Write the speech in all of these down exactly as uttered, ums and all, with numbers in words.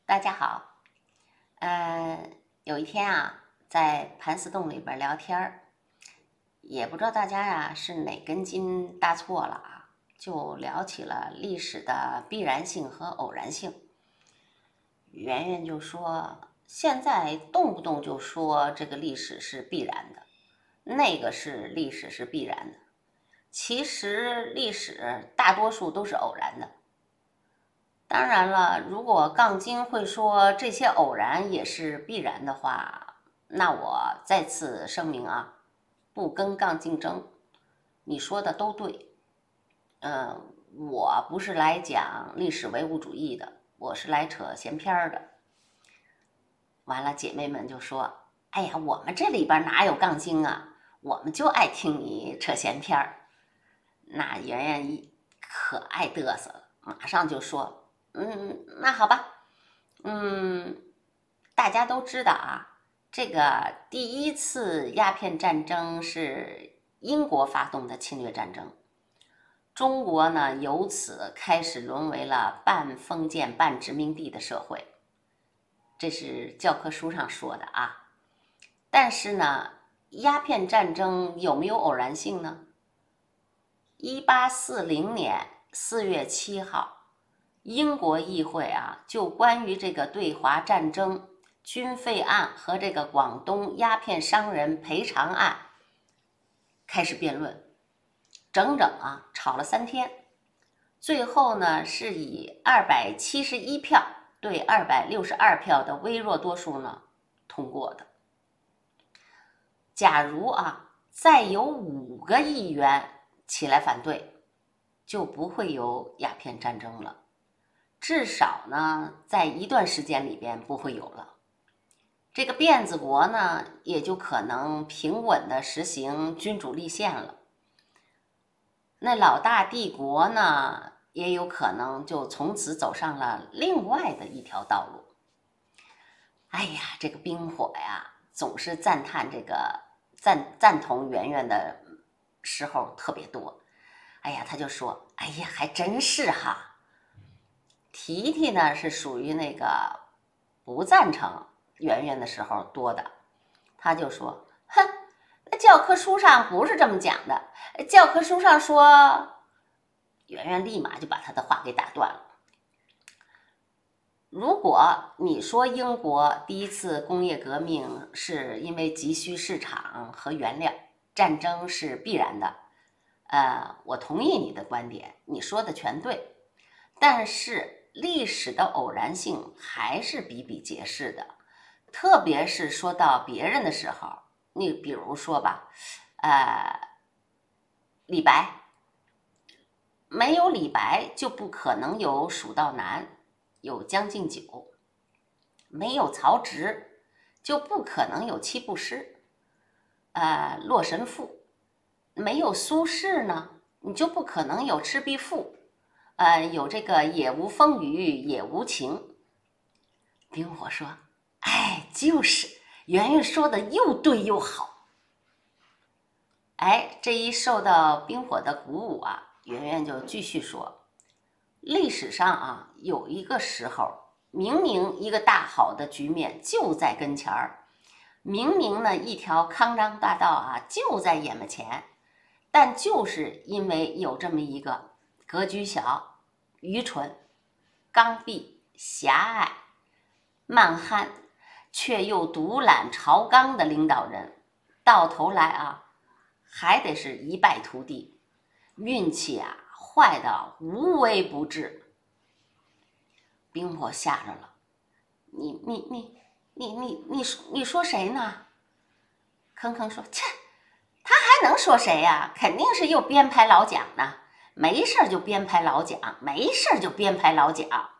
大家好，呃，有一天啊，在盘丝洞里边聊天儿，也不知道大家呀是哪根筋搭错了啊，就聊起了历史的必然性和偶然性。圆圆就说，现在动不动就说这个历史是必然的，那个是历史是必然的，其实历史大多数都是偶然的。当然了，如果杠精会说这些偶然也是必然的话，那我再次声明啊，不跟杠竞争，你说的都对。嗯，我不是来讲历史唯物主义的，我是来扯闲篇儿的。完了，姐妹们就说：“哎呀，我们这里边哪有杠精啊？我们就爱听你扯闲篇儿。”那圆圆一可爱嘚瑟了，马上就说。嗯，那好吧，嗯，大家都知道啊，这个第一次鸦片战争是英国发动的侵略战争，中国呢由此开始沦为了半封建半殖民地的社会，这是教科书上说的啊。但是呢，鸦片战争有没有偶然性呢？一八四零年四月七号。英国议会啊，就关于这个对华战争军费案和这个广东鸦片商人赔偿案开始辩论，整整啊吵了三天，最后呢是以二百七十一票对二百六十二票的微弱多数呢通过的。假如啊再有五个议员起来反对，就不会有鸦片战争了。至少呢，在一段时间里边不会有了。这个辫子国呢，也就可能平稳的实行君主立宪了。那老大帝国呢，也有可能就从此走上了另外的一条道路。哎呀，这个冰火呀，总是赞叹这个赞赞同圆圆的时候特别多。哎呀，他就说：“哎呀，还真是哈。”提提呢是属于那个不赞成圆圆的时候多的，他就说：“哼，那教科书上不是这么讲的。教科书上说……”圆圆立马就把他的话给打断了。如果你说英国第一次工业革命是因为急需市场和原料，战争是必然的，呃，我同意你的观点，你说的全对，但是历史的偶然性还是比比皆是的，特别是说到别人的时候，你比如说吧，呃，李白，没有李白就不可能有蜀道难，有将进酒；没有曹植就不可能有七步诗，呃，洛神赋；没有苏轼呢，你就不可能有赤壁赋。呃，有这个也无风雨也无晴。冰火说：“哎，就是圆圆说的又对又好。”哎，这一受到冰火的鼓舞啊，圆圆就继续说：“历史上啊，有一个时候，明明一个大好的局面就在跟前儿，明明呢一条康庄大道啊就在眼巴前，但就是因为有这么一个格局小、愚蠢、刚愎、狭隘、蛮憨，却又独揽朝纲的领导人，到头来啊，还得是一败涂地，运气啊坏到无微不至。”冰火吓着了，你你你你你你你说谁呢？坑坑说：“切，他还能说谁呀？肯定是又编排老蒋呢。没事就编排老蒋，没事就编排老蒋。”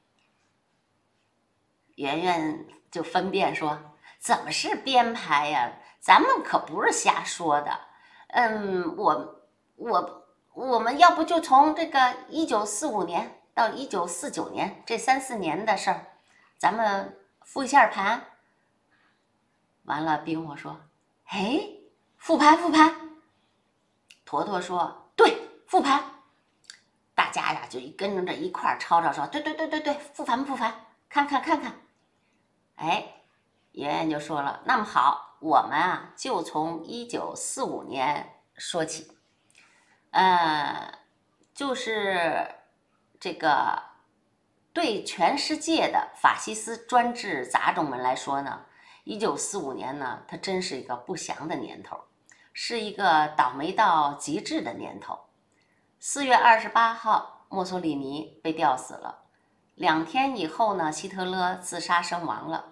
圆圆就分辨说：“怎么是编排呀？咱们可不是瞎说的。嗯，我我我们要不就从这个一九四五年到一九四九年这三四年的事儿，咱们复一下盘。”完了，冰火说：“哎，复盘复盘。”坨坨说：“对，复盘。”大家呀就跟着这一块儿吵吵说：“对对对对对，复盘复盘。” 看看看看。哎，圆圆就说了，那么好，我们啊就从一九四五年说起。呃，就是这个对全世界的法西斯专制杂种们来说呢，一九四五年呢，它真是一个不祥的年头，是一个倒霉到极致的年头。四月二十八号，墨索里尼被吊死了。两天以后呢，希特勒自杀身亡了。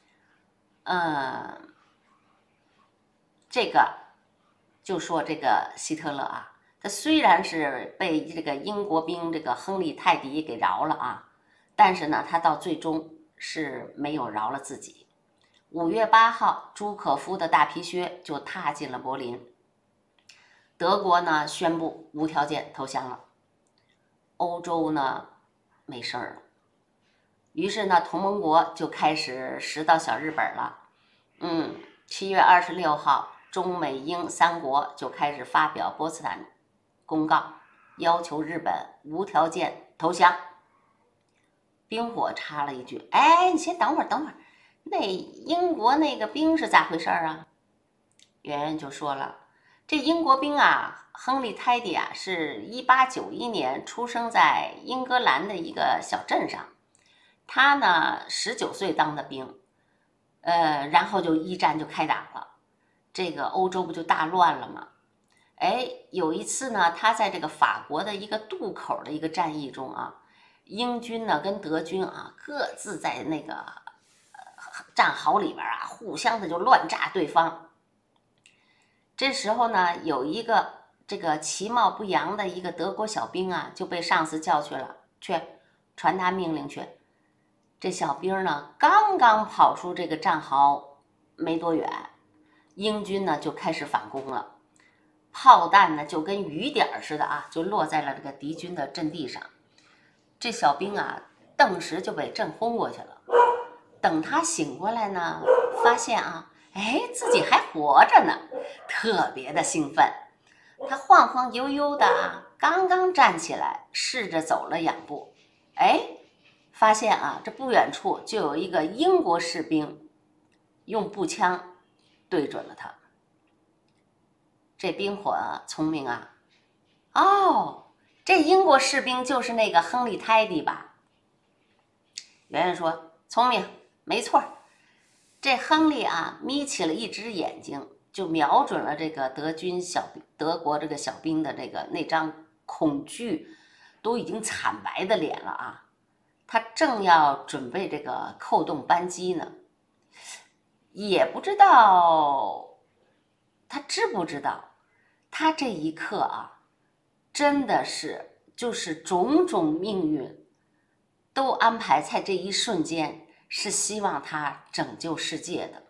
嗯，这个就说这个希特勒啊，他虽然是被这个英国兵这个亨利泰迪给饶了啊，但是呢，他到最终是没有饶了自己。五月八号，朱可夫的大皮靴就踏进了柏林。德国呢宣布无条件投降了，欧洲呢没事儿了。于是呢，同盟国就开始拾到小日本了。嗯，七月二十六号，中美英三国就开始发表波茨坦公告，要求日本无条件投降。冰火插了一句：“哎，你先等会儿，等会儿，那英国那个兵是咋回事啊？”圆圆就说了，这英国兵啊，亨利泰迪啊，是一八九一年出生在英格兰的一个小镇上。他呢，十九岁当的兵，呃，然后就一战就开打了，这个欧洲不就大乱了吗？哎，有一次呢，他在这个法国的一个渡口的一个战役中啊，英军呢跟德军啊各自在那个战壕里边啊，互相的就乱炸对方。这时候呢，有一个这个其貌不扬的一个德国小兵啊，就被上司叫去了，去传达命令去。这小兵呢，刚刚跑出这个战壕没多远，英军呢就开始反攻了，炮弹呢就跟雨点似的啊，就落在了这个敌军的阵地上。这小兵啊，顿时就被震昏过去了。等他醒过来呢，发现啊，哎，自己还活着呢，特别的兴奋。他晃晃悠悠的啊，刚刚站起来，试着走了两步，哎，发现啊，这不远处就有一个英国士兵用步枪对准了他。这兵火聪明啊，哦，这英国士兵就是那个亨利泰迪吧？圆圆说，聪明，没错。这亨利啊，眯起了一只眼睛，就瞄准了这个德军小德国这个小兵的这个那张恐惧都已经惨白的脸了啊。他正要准备这个扣动扳机呢，也不知道他知不知道，他这一刻啊，真的是就是种种命运都安排在这一瞬间，是希望他拯救世界的。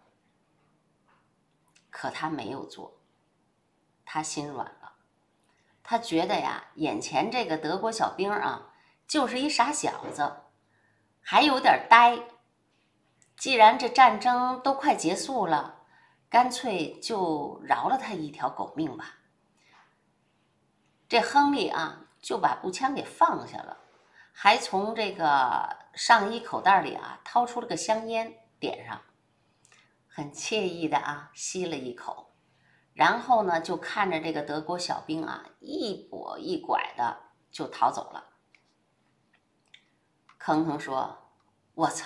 可他没有做，他心软了，他觉得呀，眼前这个德国小兵啊，就是一傻小子，还有点呆。既然这战争都快结束了，干脆就饶了他一条狗命吧。这亨利啊，就把步枪给放下了，还从这个上衣口袋里啊掏出了个香烟，点上，很惬意的啊吸了一口，然后呢就看着这个德国小兵啊一跛一拐的就逃走了。坑坑说：“我操，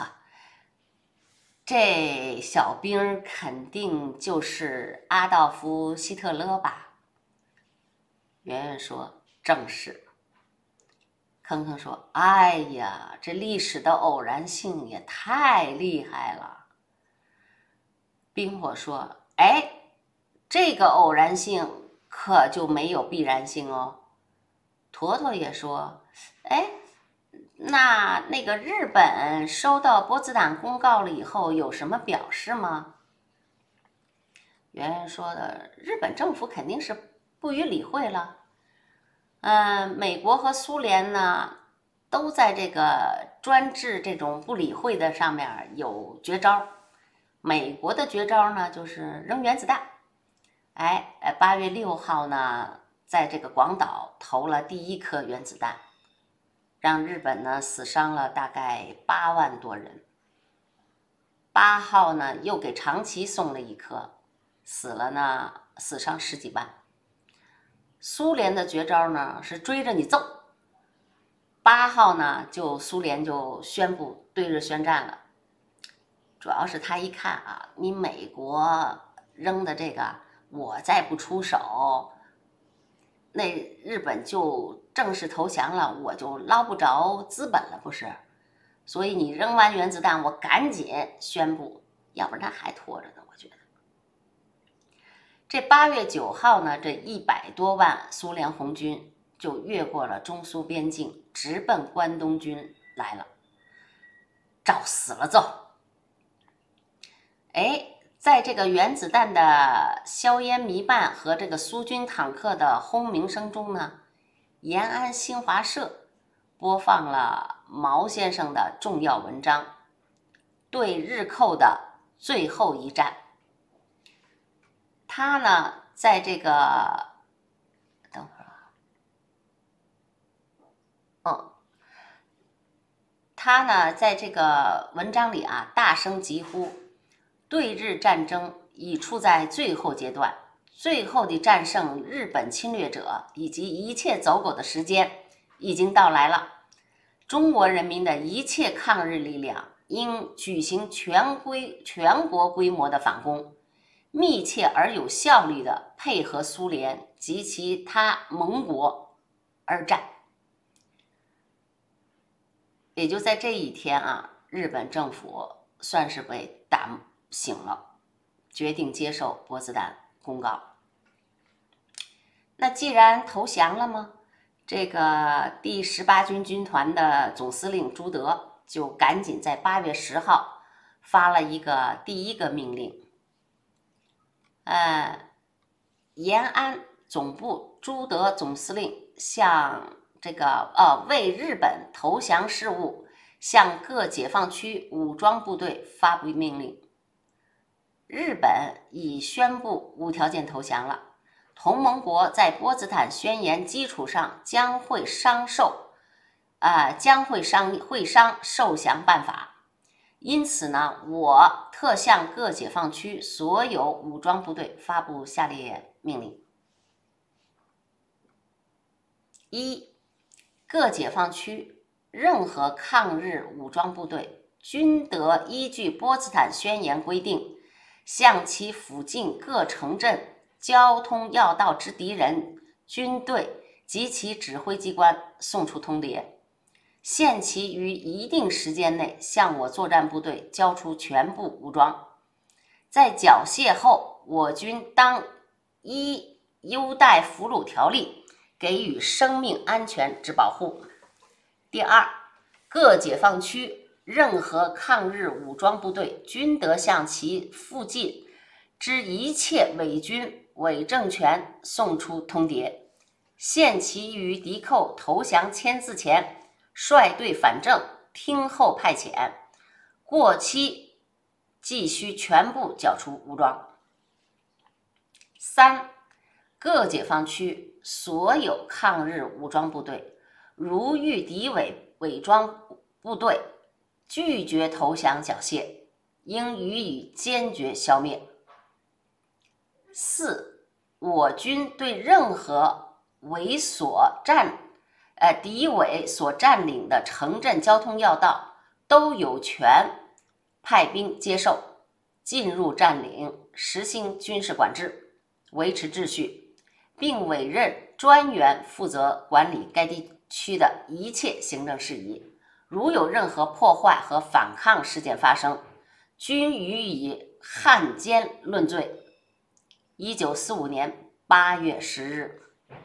这小兵肯定就是阿道夫·希特勒吧？”圆圆说：“正是。”坑坑说：“哎呀，这历史的偶然性也太厉害了。”冰火说：“哎，这个偶然性可就没有必然性哦。”坨坨也说：“哎，那那个日本收到波茨坦公告了以后有什么表示吗？”圆圆说的：“日本政府肯定是不予理会了。嗯，美国和苏联呢，都在这个专制这种不理会的上面有绝招。美国的绝招呢，就是扔原子弹。哎，八月六号呢，在这个广岛投了第一颗原子弹。 让日本呢死伤了大概八万多人。八号呢又给长崎送了一颗，死了呢死伤十几万。苏联的绝招呢是追着你揍。八号呢就苏联就宣布对日宣战了。主要是他一看啊，你美国扔的这个，我再不出手，那日本就正式投降了，我就捞不着资本了，不是？所以你扔完原子弹，我赶紧宣布，要不然他还拖着呢。我觉得，这八月九号呢，这一百多万苏联红军就越过了中苏边境，直奔关东军来了，照死了揍。哎，在这个原子弹的硝烟弥漫和这个苏军坦克的轰鸣声中呢，延安新华社播放了毛先生的重要文章《对日寇的最后一战》。他呢，在这个等会儿啊，嗯，他呢，在这个文章里啊，大声疾呼。对日战争已处在最后阶段，最后的战胜日本侵略者以及一切走狗的时间已经到来了。中国人民的一切抗日力量应举行全规全国规模的反攻，密切而有效率地配合苏联及其他盟国而战。也就在这一天啊，日本政府算是被打醒了，决定接受波茨坦公告。那既然投降了吗？这个第十八军军团的总司令朱德就赶紧在八月十号发了一个第一个命令，呃，延安总部朱德总司令向这个呃为日本投降事务向各解放区武装部队发布命令。日本已宣布无条件投降了，同盟国在波茨坦宣言基础上将会商授，呃，将会商会商受降办法。因此呢，我特向各解放区所有武装部队发布下列命令：一、各解放区任何抗日武装部队均得依据波茨坦宣言规定，向其附近各城镇、交通要道之敌人、军队及其指挥机关送出通牒，限其于一定时间内向我作战部队交出全部武装。在缴械后，我军当依优待俘虏条例给予生命安全之保护。第二，各解放区任何抗日武装部队均得向其附近之一切伪军、伪政权送出通牒，限其于敌寇投降签字前率队反正，听候派遣，过期即须全部缴出武装。三、各解放区所有抗日武装部队，如遇敌伪伪装部队拒绝投降缴械，应予以坚决消灭。四、我军对任何伪所占、呃敌伪所占领的城镇交通要道，都有权派兵接受、进入占领，实行军事管制，维持秩序，并委任专员负责管理该地区的一切行政事宜。如有任何破坏和反抗事件发生，均予以汉奸论罪。一九四五年八月十日，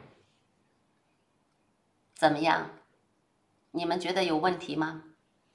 怎么样？你们觉得有问题吗？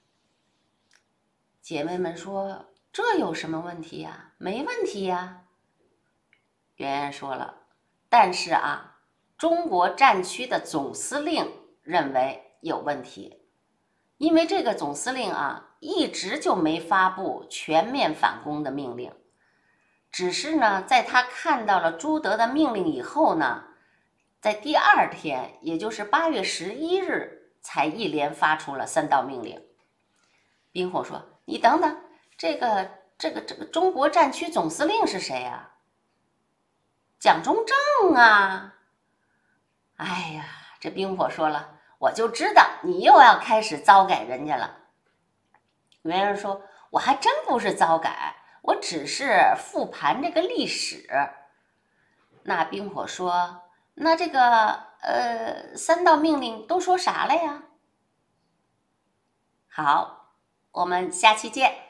姐妹们说：“这有什么问题呀？没问题呀。”圆圆说了，但是啊，中国战区的总司令认为有问题。因为这个总司令啊，一直就没发布全面反攻的命令，只是呢，在他看到了朱德的命令以后呢，在第二天，也就是八月十一日， 才一连发出了三道命令。宾火说：“你等等，这个这个这个中国战区总司令是谁呀？蒋中正啊！”哎呀，这宾火说了，我就知道你又要开始糟改人家了。元人说：“我还真不是糟改，我只是复盘这个历史。”那宾火说：“那这个呃三道命令都说啥了呀？”好，我们下期见。